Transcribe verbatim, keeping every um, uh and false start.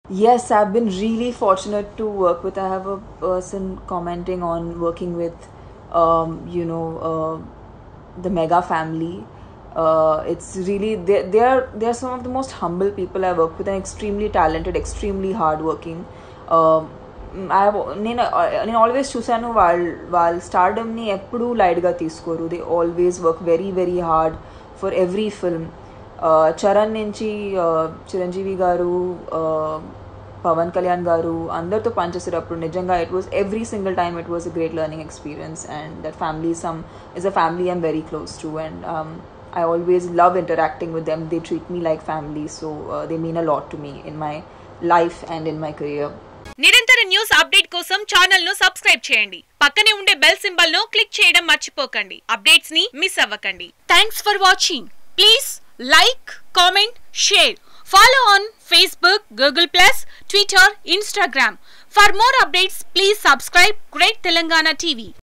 Yes, I've been really fortunate to work with. I have a person commenting on working with, um, you know, uh, the Mega family. Uh, it's really they they are they are some of the most humble people I work with, and extremely talented, extremely hardworking. Um, I have నేను నేను always చూసాను వాళ్ళు వాళ్ళ స్టార్డమ్ని ఎప్పుడూ లైట్గా తీసుకోరు. They always work very very hard for every film. Charan నుంచి చిరంజీవి గారు, పవన్ కళ్యాణ్ గారు అందరితో పనిచేసేటప్పుడు నిజంగా it was every single time it was a great learning experience. And that family some is a family I'm very close to, and I always love interacting with them. They treat me like family, so uh, they mean a lot to me in my life and in my career. నిరంతర news update కోసం channel ను subscribe చేయండి. పక్కనే ఉండే bell symbol ను click చేయడం మర్చిపోకండి. Updates ని మిస్ అవ్వకండి. Thanks for watching. Please like, comment, share. Follow on Facebook, Google Plus, Twitter, Instagram. For more updates, please subscribe Great Telangana T V.